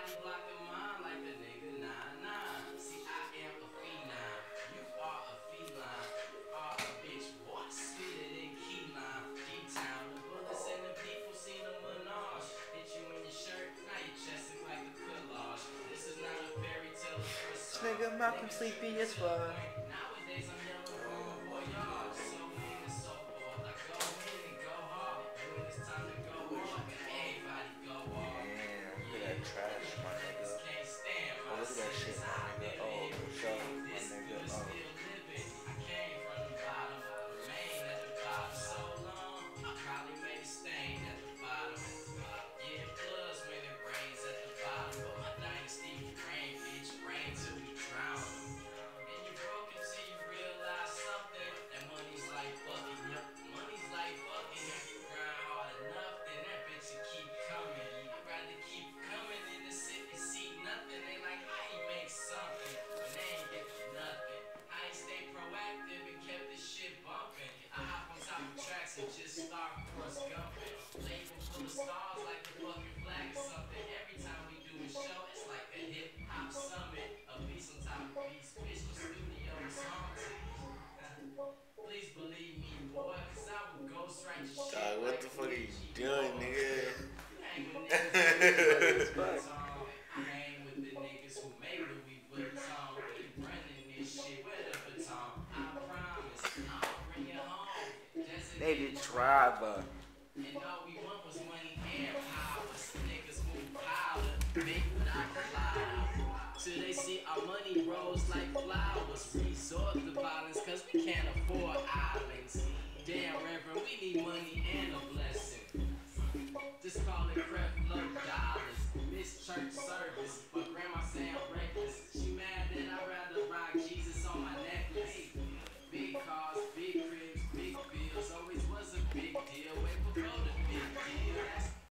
blocking mine like a nigga 9-9. See, I am a phenom. You are a feline. You are a bitch, boy. Sweeter than key lime. D-Town, the bullets and the people seen a menage. Hit you in your shirt, now your chest is like a collage. This is not a fairy tale for a This song. nigga Malcolm sleepy as fuck. Nowadays I'm yelling bon voyage. So mean and so forth. I go in and go hard. When it's time to go hard, everybody go hard. Damn, look at that trash, my nigga. Can't stand Oh, look at that shit, my nigga. Oh, for sure, my nigga. Oh. I came from the bottom, remain at the bottom so long. Probably made a stain at the bottom. Yeah, it floods when it rains at the bottom. But my dynasty rain, bitch, rain till we drown. And you broke until you realize something. That money's like fucking, yep. Money's like fucking. If you grind hard enough, then that bitch will keep coming. I'd rather keep coming than to sit and see nothing. They like how you make something when they ain't get nothing. I ain't stay proactive and kept this shit bumping. I hop on top of tracks and just start cross gumping. Label full of stars like the fucking flag or something. Every time we do a show, it's like a hip hop summit. A beast on top of beats, bitch, the studio is haunted. Please believe me, boy, cause I will ghostwrite your shit. Dog, what the fuck are you doing, nigga? I hang with the niggas who make Louis Vuitton. We running this shit with a baton. I promise, I'll bring it home. They the driver. And all we want was money and power. Some niggas move powder, big without the flower. Till they see our money rolls like flowers. Resort to violence cause we can't afford islands. Damn, Reverend, we need money and a blessing. Just call it crap low dollars. Miss church service.